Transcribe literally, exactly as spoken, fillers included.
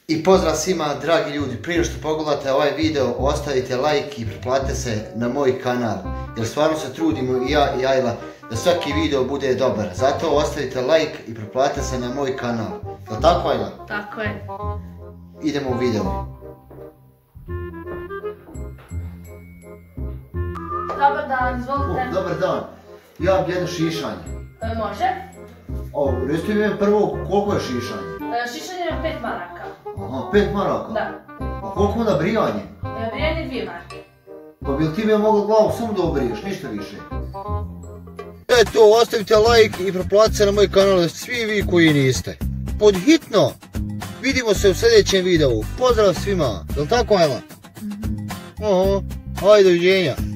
I pozdrav svima, dragi ljudi, prije što pogledate ovaj video, ostavite like i pretplatite se na moj kanal. Jer stvarno se trudimo i ja i Ajla da svaki video bude dobar. Zato ostavite like i pretplatite se na moj kanal. Jel' tako, Ajla? Tako je. Idemo u video. Dobar dan, izvolite. O, dobar dan. Ja bi jedno šišanje. E, može. O, recite mi prvo koliko je šišanje? E, šišanje je pet maraka. Aha, pet maraka? Da. A koliko onda brijanje? E, brijanje dvije marke. Pa bi li ti me mogla glavu samo da obriješ, ništa više? Eto, ostavite like i pretplatite se na moj kanal, da ste svi vi koji niste. Pod hitno! Vidimo se u sljedećem videu. Pozdrav svima! Jel' tako, Ajla? Mhm. Oho, ajde, doviđenja.